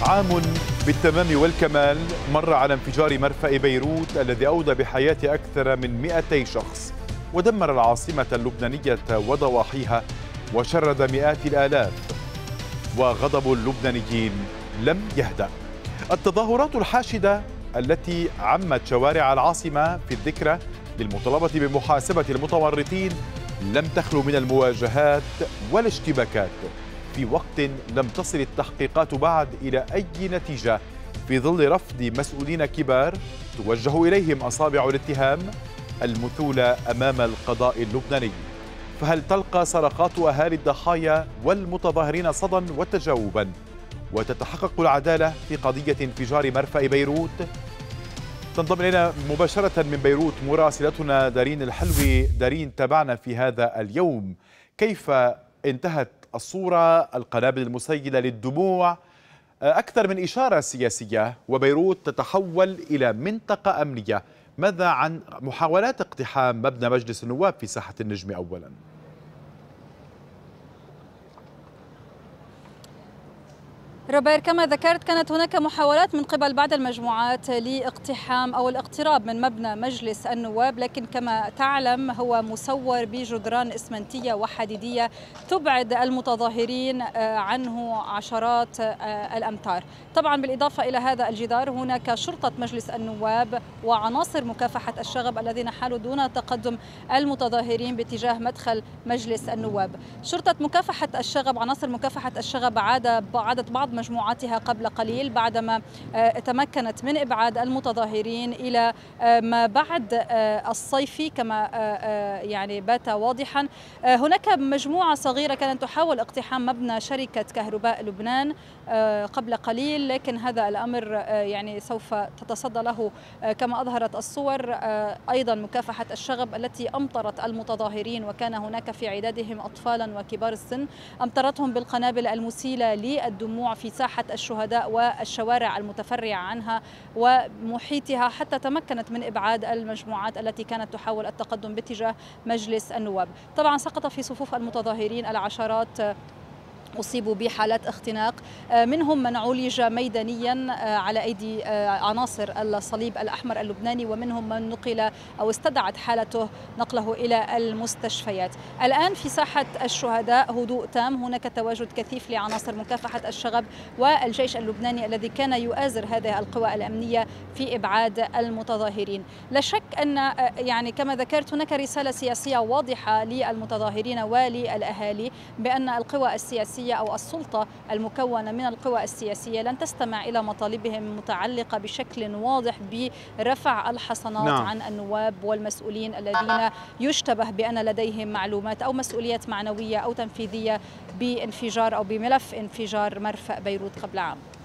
عام بالتمام والكمال مر على انفجار مرفأ بيروت الذي أودى بحياة أكثر من 200 شخص ودمر العاصمة اللبنانية وضواحيها وشرد مئات الآلاف، وغضب اللبنانيين لم يهدأ. التظاهرات الحاشدة التي عمت شوارع العاصمة في الذكرى للمطالبة بمحاسبة المتورطين لم تخلو من المواجهات والاشتباكات في وقت لم تصل التحقيقات بعد إلى أي نتيجة، في ظل رفض مسؤولين كبار توجه إليهم أصابع الاتهام المثولة أمام القضاء اللبناني. فهل تلقى صرخات أهالي الضحايا والمتظاهرين صدى وتجاوبا وتتحقق العدالة في قضية انفجار مرفأ بيروت؟ تنضم إلينا مباشرة من بيروت مراسلتنا دارين الحلوي. دارين، تابعنا في هذا اليوم كيف انتهت الصورة، القنابل المسيلة للدموع، أكثر من إشارة سياسية، وبيروت تتحول إلى منطقة أمنية. ماذا عن محاولات اقتحام مبنى مجلس النواب في ساحة النجم أولا؟ روبير، كما ذكرت كانت هناك محاولات من قبل بعض المجموعات لاقتحام أو الاقتراب من مبنى مجلس النواب، لكن كما تعلم هو مسور بجدران إسمنتية وحديدية تبعد المتظاهرين عنه عشرات الأمتار. طبعا بالإضافة إلى هذا الجدار هناك شرطة مجلس النواب وعناصر مكافحة الشغب الذين حالوا دون تقدم المتظاهرين باتجاه مدخل مجلس النواب. شرطة مكافحة الشغب، عناصر مكافحة الشغب عادت بعض مجموعاتها قبل قليل بعدما تمكنت من إبعاد المتظاهرين إلى ما بعد الصيف كما يعني بات واضحا. هناك مجموعة صغيرة كانت تحاول اقتحام مبنى شركة كهرباء لبنان قبل قليل، لكن هذا الأمر يعني سوف تتصدى له كما أظهرت الصور أيضا مكافحة الشغب التي أمطرت المتظاهرين، وكان هناك في عدادهم أطفالا وكبار السن، أمطرتهم بالقنابل المسيلة للدموع في ساحة الشهداء والشوارع المتفرعة عنها ومحيطها، حتى تمكنت من إبعاد المجموعات التي كانت تحاول التقدم باتجاه مجلس النواب. طبعا سقط في صفوف المتظاهرين العشرات أصيبوا بحالات اختناق، منهم من عولج ميدانيا على أيدي عناصر الصليب الأحمر اللبناني، ومنهم من نقل أو استدعت حالته نقله إلى المستشفيات. الآن في ساحة الشهداء هدوء تام، هناك تواجد كثيف لعناصر مكافحة الشغب والجيش اللبناني الذي كان يؤازر هذه القوى الأمنية في إبعاد المتظاهرين. لا شك أن يعني كما ذكرت هناك رسالة سياسية واضحة للمتظاهرين وللأهالي بأن القوى السياسية أو السلطة المكونة من القوى السياسية لن تستمع إلى مطالبهم المتعلقة بشكل واضح برفع الحصانات عن النواب والمسؤولين الذين يشتبه بأن لديهم معلومات أو مسؤوليات معنوية أو تنفيذية بانفجار أو بملف انفجار مرفأ بيروت قبل عام.